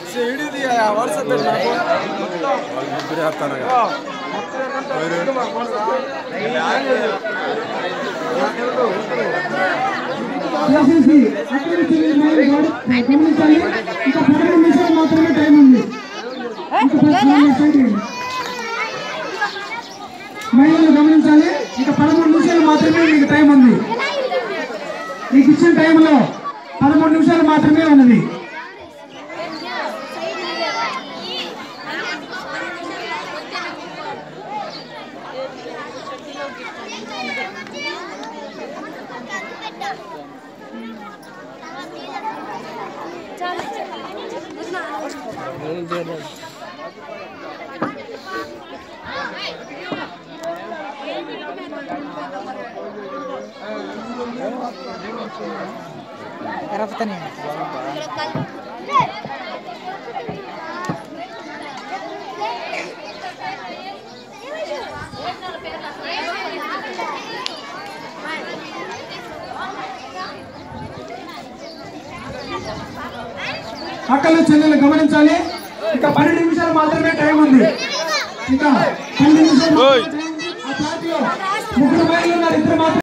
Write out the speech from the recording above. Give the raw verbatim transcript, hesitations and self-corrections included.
మహిళలు గమనించాలి. ఇంకా పదమూడు నిమిషాలు మాత్రమే మీకు టైం ఉంది. మీకు ఇచ్చిన టైంలో పదమూడు నిమిషాలు మాత్రమే ఉన్నది. అక్కలు చెల్లెలు గమనించాలి. ఇంకా పన్నెండు నిమిషాలు మాత్రమే టైం ఉంది. ఇంకా పన్నెండు నిమిషాలు ముగ్గురు మహిళలు ఉన్నారు, ఇద్దరు మాత్రం